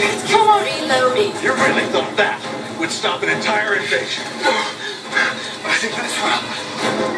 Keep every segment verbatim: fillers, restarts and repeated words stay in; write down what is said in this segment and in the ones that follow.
Come on. Reloading. You really thought that would stop an entire invasion? I think that's well.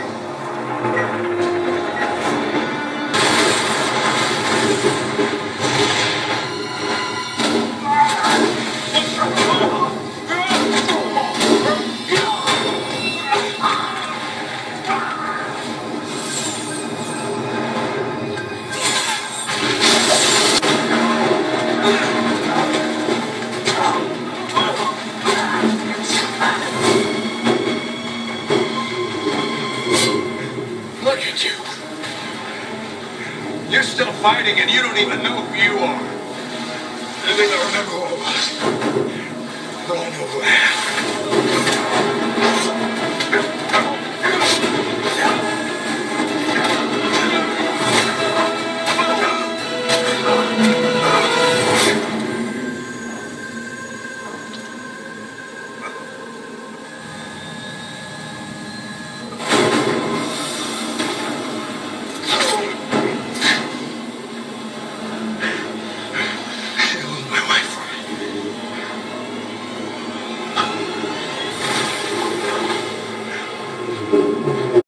Look at you. You're still fighting and you don't even know who you are. I think I remember who it was. But I know who I am.